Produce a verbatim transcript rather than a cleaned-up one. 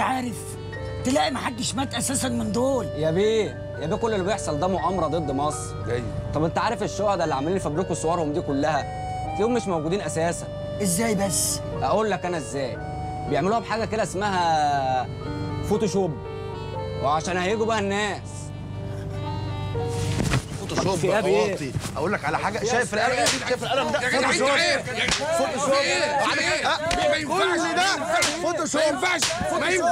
عارف تلاقي محدش مات اساسا من دول. يا بيه يا بيه كل اللي بيحصل ده مؤامره ضد مصر. ايوه. طب انت عارف الشهداء اللي عاملين يفبركوا صورهم دي كلها تلاقيهم مش موجودين اساسا. ازاي بس؟ اقول لك انا ازاي. بيعملوها بحاجه كده اسمها فوتوشوب، وعشان هيجوا بقى الناس. فوتوشوب في إيه يا واطي. اقول لك على حاجه، شايف القلم ده؟ شايف القلم ده؟ فوتوشوب. فوتوشوب. ما ينفعش كل ده فوتوشوب. ما ينفعش ما ينفعش